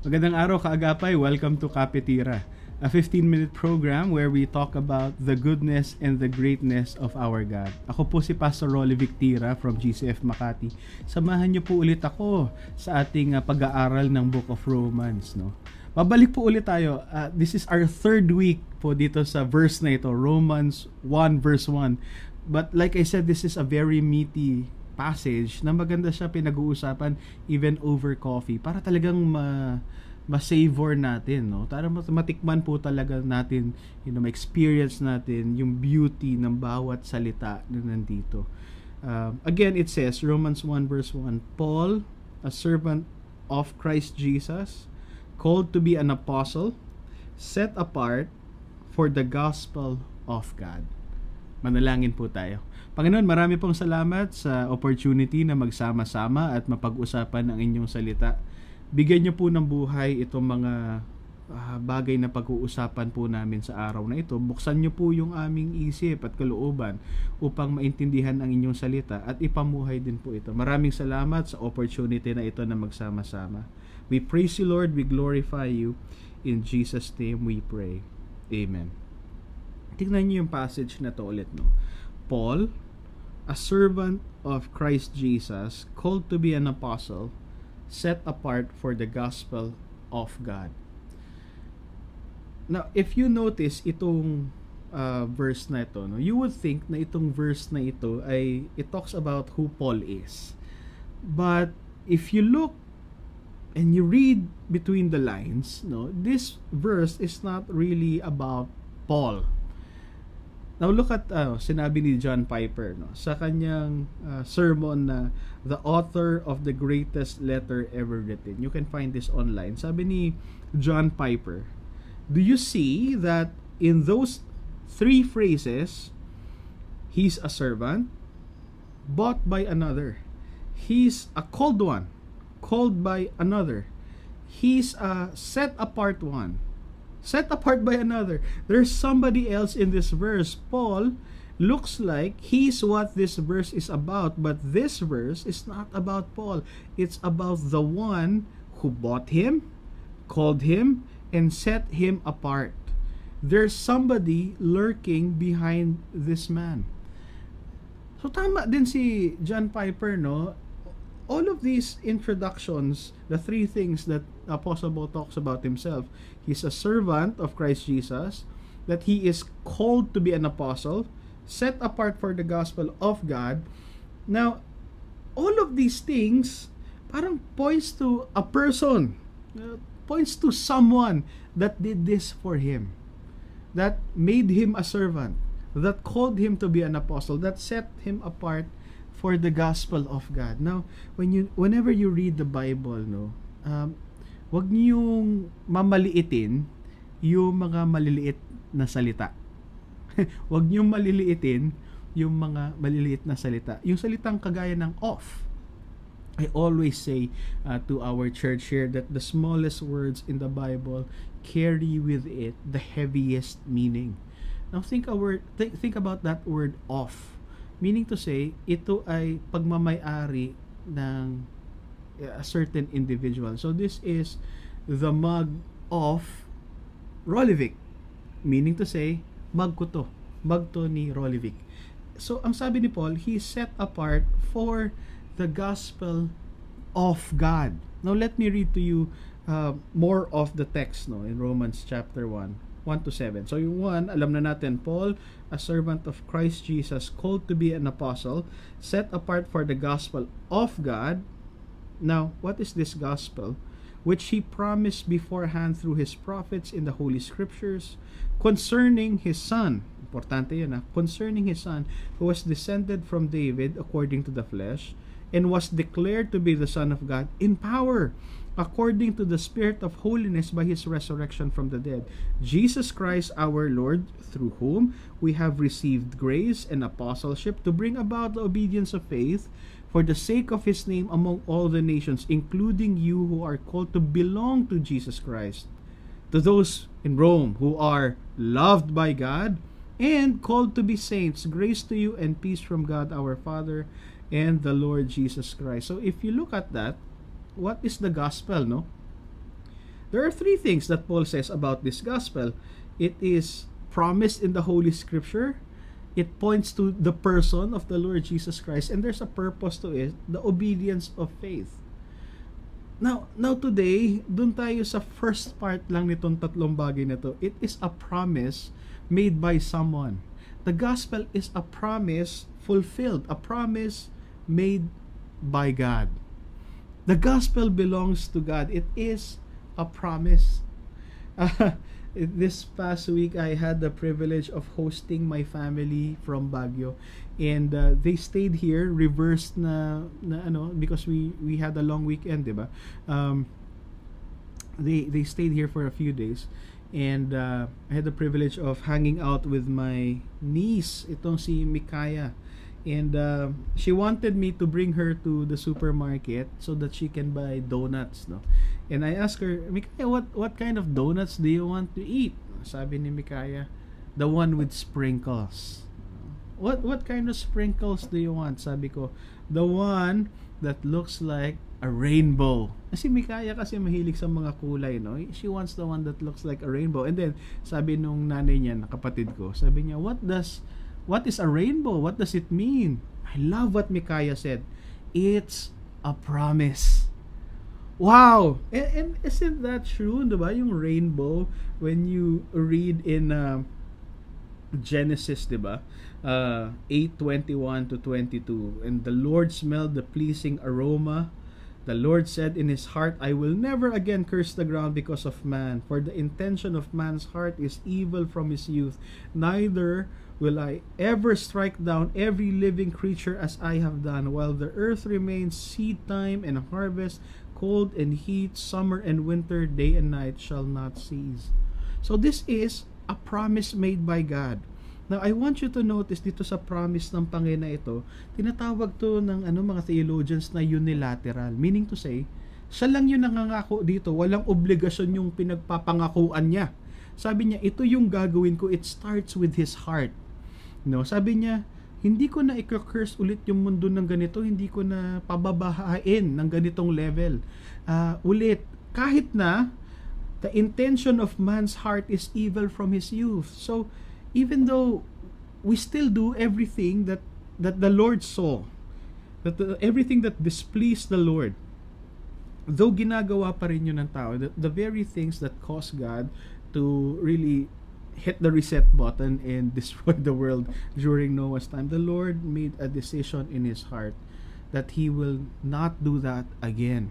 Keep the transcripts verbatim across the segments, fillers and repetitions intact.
Magandang araw kaagapay. Welcome to Kapitira, a fifteen-minute program where we talk about the goodness and the greatness of our God. Ako po si Pastor Rolly Victira from G C F Makati. Samahan niyo po ulit ako sa ating uh, pag-aaral ng Book of Romans, no? Babalik po ulit tayo. Uh, this is our third week po dito sa verse na ito, Romans one verse one. But like I said, this is a very meaty passage na maganda siya pinag-uusapan even over coffee para talagang ma ma-savor natin, no? Para matikman po talaga natin, you know, ma-experience natin yung beauty ng bawat salita na nandito. Uh, again, it says, Romans one verse one, Paul, a servant of Christ Jesus, called to be an apostle, set apart for the gospel of God. Manalangin po tayo. Panginoon, marami pong salamat sa opportunity na magsama-sama at mapag-usapan ang inyong salita. Bigyan niyo po ng buhay itong mga uh, bagay na pag-uusapan po namin sa araw na ito. Buksan niyo po yung aming isip at kalooban upang maintindihan ang inyong salita at ipamuhay din po ito. Maraming salamat sa opportunity na ito na magsama-sama. We praise you, Lord. We glorify you. In Jesus' name we pray. Amen. Tingnan niyo yung passage na to ulit, no? Paul, a servant of Christ Jesus, called to be an apostle, set apart for the gospel of God. Now, if you notice itong uh, verse na ito, no, you would think na itong verse na ito ay it talks about who Paul is. But if you look and you read between the lines, no, this verse is not really about Paul. Now look at uh, sinabi ni John Piper, no, sa kanyang uh, sermon na the author of the greatest letter ever written. You can find this online. Sabi ni John Piper, do you see that in those three phrases, he's a servant, bought by another. He's a called one, called by another. He's a set apart one, set apart by another. There's somebody else in this verse. Paul looks like he's what this verse is about, but this verse is not about Paul. It's about the one who bought him, called him, and set him apart. There's somebody lurking behind this man. So tama din si John Piper, no? All of these introductions, the three things that Apostle Paul talks about himself, he's a servant of Christ Jesus, that he is called to be an apostle, set apart for the gospel of God. Now, all of these things parang points to a person, uh, points to someone that did this for him, that made him a servant, that called him to be an apostle, that set him apart for the gospel of God. Now, when you whenever you read the Bible, no, um, wag niyong mamaliitin yung mga maliliit na salita. Wag niyong maliliitin yung mga maliliit na salita. Yung salitang kagaya ng of. I always say uh, to our church here that the smallest words in the Bible carry with it the heaviest meaning. Now think our th- think about that word of. Meaning to say, ito ay pagmamay-ari ng a certain individual. So this is the mug of Rolivic. Meaning to say, mug ko to. Mug to ni Rolivic. So ang sabi ni Paul, he is set apart for the gospel of God. Now let me read to you uh, more of the text, no, in Romans chapter one. one to seven. So yung one, alam na natin, Paul, a servant of Christ Jesus, called to be an apostle, set apart for the gospel of God. Now, what is this gospel? Which he promised beforehand through his prophets in the Holy Scriptures, concerning his son, importante yun ha, concerning his son, who was descended from David according to the flesh, and was declared to be the Son of God in power, according to the Spirit of holiness by his resurrection from the dead, Jesus Christ our Lord, through whom we have received grace and apostleship to bring about the obedience of faith for the sake of his name among all the nations, including you who are called to belong to Jesus Christ. To those in Rome who are loved by God and called to be saints, grace to you and peace from God our Father and the Lord Jesus Christ. So if you look at that, what is the gospel, no? There are three things that Paul says about this gospel. It is promised in the Holy Scripture. It points to the person of the Lord Jesus Christ, and there's a purpose to it, the obedience of faith. Now, now today, dun tayo sa first part lang nitong tatlong bagay na to. It is a promise made by someone. The gospel is a promise fulfilled, a promise made by God. The gospel belongs to God. It is a promise. Uh, this past week, I had the privilege of hosting my family from Baguio, and uh, they stayed here, reversed na, na ano, because we we had a long weekend, diba? Um, they they stayed here for a few days, and uh, I had the privilege of hanging out with my niece, itong si Mikaya. And uh, she wanted me to bring her to the supermarket so that she can buy donuts, no? And I asked her, Mikaya, what what kind of donuts do you want to eat? Sabi ni Mikaya, the one with sprinkles. What what kind of sprinkles do you want? Sabi ko, the one that looks like a rainbow. Kasi Mikaya kasi mahilig sa mga kulay, no? She wants the one that looks like a rainbow. And then sabi nung nanay niya, na kapatid ko, sabi niya, what does What is a rainbow? What does it mean? I love what Mikaya said. It's a promise. Wow! And, and isn't that true? Diba? Yung rainbow, when you read in uh, Genesis, diba? Uh, eight twenty-one to twenty-two. And the Lord smelled the pleasing aroma. The Lord said in his heart, I will never again curse the ground because of man. For the intention of man's heart is evil from his youth. Neither will I ever strike down every living creature as I have done, while the earth remains seed time and harvest, cold and heat, summer and winter, day and night shall not cease. So this is a promise made by God. Now, I want you to notice dito sa promise ng Panginoon na ito, tinatawag to ng ano, mga theologians na unilateral. Meaning to say, siya lang yung nangangako dito, walang obligasyon yung pinagpapangakuan niya. Sabi niya, ito yung gagawin ko, it starts with his heart. No, sabi niya, hindi ko na i-curse ulit yung mundo ng ganito, hindi ko na pababahain ng ganitong level. Uh, ulit, kahit na the intention of man's heart is evil from his youth. So, even though we still do everything that that the Lord saw, that the, everything that displeased the Lord, though ginagawa pa rin yun ng tao, the, the very things that cause God to really hit the reset button and destroy the world during Noah's time, the Lord made a decision in his heart that he will not do that again.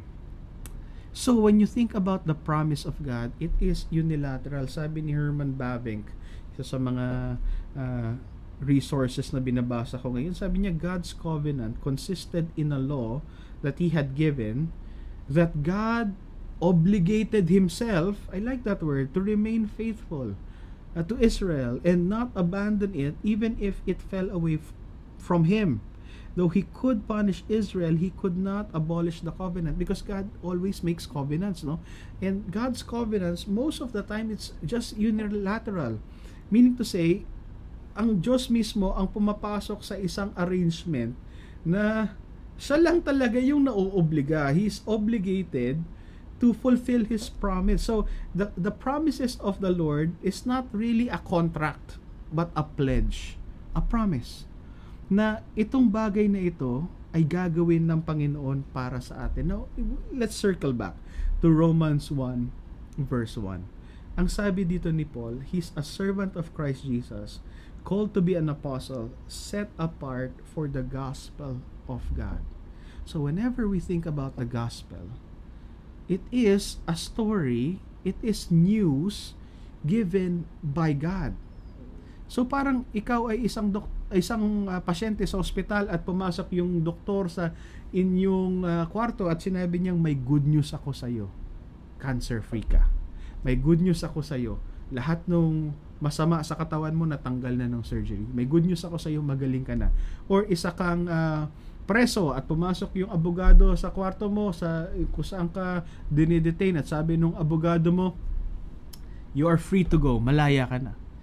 So when you think about the promise of God, it is unilateral. Sabi ni Herman Bavinck, isa sa mga uh, resources na binabasa ko ngayon, sabi niya, God's covenant consisted in a law that he had given, that God obligated himself, I like that word, to remain faithful Uh, to Israel and not abandon it even if it fell away f- from him. Though he could punish Israel, he could not abolish the covenant because God always makes covenants, no? And God's covenants, most of the time, it's just unilateral. Meaning to say, ang Diyos mismo ang pumapasok sa isang arrangement na siya lang talaga yung nauobliga. He's obligated to fulfill his promise. So the the promises of the Lord is not really a contract but a pledge, a promise na itong bagay na ito ay gagawin ng Panginoon para sa atin. Now, let's circle back to Romans one verse one. Ang sabi dito ni Paul, he's a servant of Christ Jesus, called to be an apostle, set apart for the gospel of God. So whenever we think about the gospel, it is a story, it is news given by God. So parang ikaw ay isang dok- isang uh, pasyente sa ospital at pumasok yung doktor sa inyong uh, kwarto at sinabi niyang, may good news ako sa iyo. Cancer free ka. May good news ako sa iyo. Lahat ng masama sa katawan mo natanggal na ng surgery. May good news ako sa iyo, magaling ka na. Or isa kang uh, preso at pumasok yung abogado sa kwarto mo sa kung saan ka dinidetain at sabi nung abogado mo, you are free to go, malaya ka na.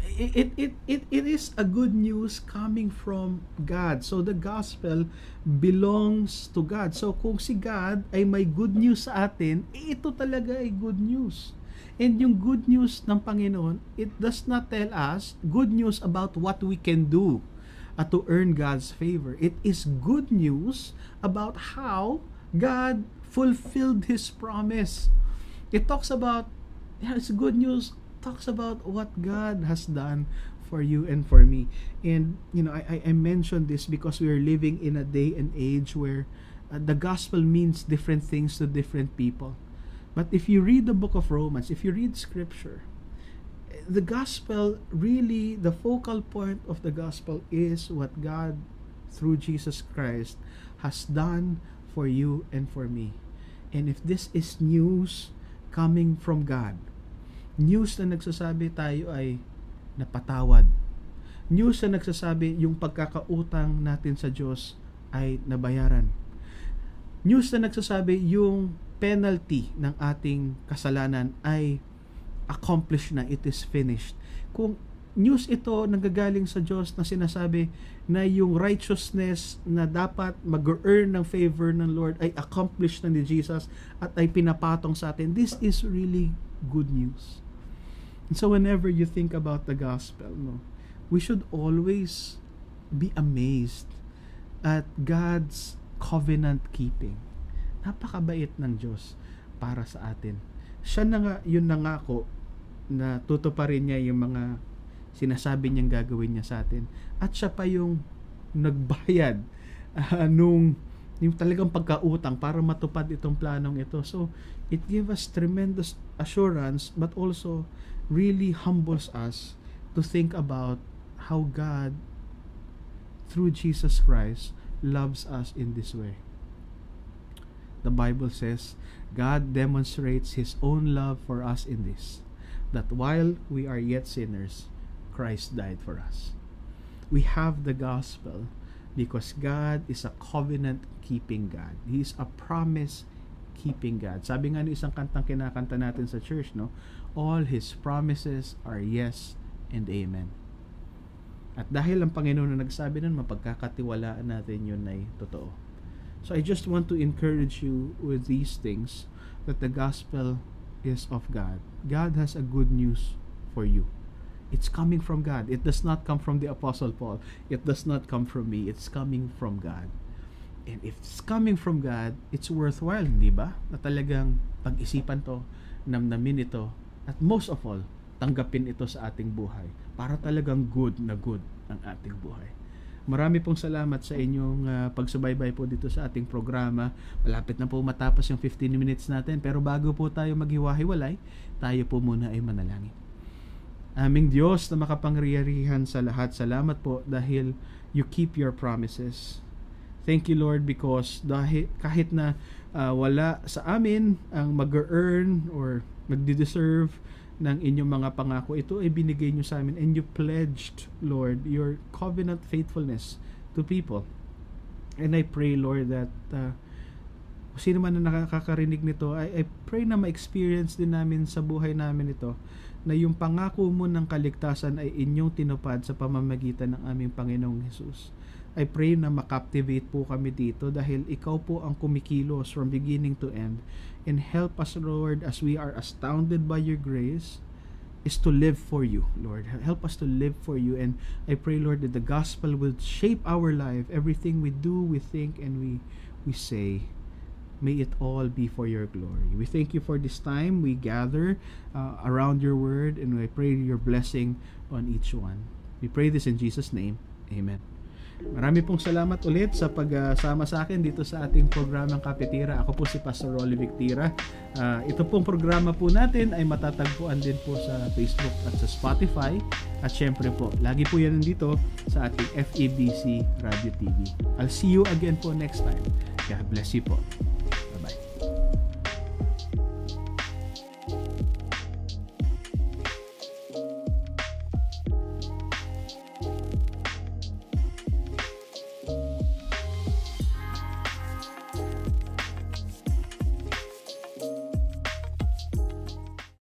It, it, it, it is a good news coming from God. So the gospel belongs to God. So kung si God ay may good news sa atin, eh, ito talaga ay good news. And yung good news ng Panginoon, it does not tell us good news about what we can do uh, to earn God's favor. It is good news about how God fulfilled His promise. It talks about, yeah, it's good news, talks about what God has done for you and for me. And, you know, I, I mentioned this because we are living in a day and age where uh, the gospel means different things to different people. But if you read the book of Romans, if you read scripture, the gospel, really, the focal point of the gospel is what God, through Jesus Christ, has done for you and for me. And if this is news coming from God, news na nagsasabi tayo ay napatawad, news na nagsasabi yung pagkakautang natin sa Diyos ay nabayaran, news na nagsasabi yung penalty ng ating kasalanan ay accomplished na, it is finished. Kung news ito nanggagaling sa Diyos na sinasabi na yung righteousness na dapat mag-earn ng favor ng Lord ay accomplished na ni Jesus at ay pinapatong sa atin, this is really good news. And so whenever you think about the gospel, no, we should always be amazed at God's covenant keeping. Napakabait ng Diyos para sa atin. Siya na nga yun nangako na tutuparin niya yung mga sinasabi niyang gagawin niya sa atin. At siya pa yung nagbayad uh, nung yung talagang pagkautang para matupad itong planong ito. So, it gives us tremendous assurance but also really humbles us to think about how God, through Jesus Christ, loves us in this way. The Bible says, God demonstrates His own love for us in this, that while we are yet sinners, Christ died for us. We have the gospel because God is a covenant-keeping God. He is a promise-keeping God. Sabi nga ng isang kantang kinakanta natin sa church, no? All His promises are yes and amen. At dahil ang Panginoon na nagsabi nun, mapagkakatiwalaan natin yun ay totoo. So I just want to encourage you with these things, that the gospel is of God. God has a good news for you. It's coming from God. It does not come from the Apostle Paul. It does not come from me. It's coming from God. And if it's coming from God, it's worthwhile, hindi ba? Na talagang pag-isipan to, namnamin ito, at most of all, tanggapin ito sa ating buhay para talagang good na good ang ating buhay. Marami pong salamat sa inyong uh, pagsubaybay po dito sa ating programa. Malapit na po matapos yung fifteen minutes natin, pero bago po tayo maghiwa-hiwalay, tayo po muna ay manalangin. Aming Diyos na makapangyarihan sa lahat, salamat po dahil you keep your promises. Thank you, Lord, because dahil kahit na uh, wala sa amin ang mag-earn or magdi-deserve ng inyong mga pangako, ito ay binigay nyo sa amin, and you pledged, Lord, your covenant faithfulness to people. And I pray, Lord, that uh, sino man na nakakarinig nito, I, I pray na ma-experience din namin sa buhay namin ito, na yung pangako mo ng kaligtasan ay inyong tinupad sa pamamagitan ng aming Panginoong Jesus. I pray na makaptivate po kami dito dahil ikaw po ang kumikilos from beginning to end. And help us, Lord, as we are astounded by your grace, is to live for you, Lord. Help us to live for you. And I pray, Lord, that the gospel will shape our life. Everything we do, we think, and we, we say, may it all be for your glory. We thank you for this time we gather uh, around your word, and I pray your blessing on each one. We pray this in Jesus' name. Amen. Marami pong salamat ulit sa pagsama sa akin dito sa ating programang Kapitira. Ako po si Pastor Rolly Victira. Uh, ito pong programa po natin ay matatagpuan din po sa Facebook at sa Spotify. At syempre po, lagi po yan nandito sa ating F E B C Radio T V. I'll see you again po next time. God bless you po.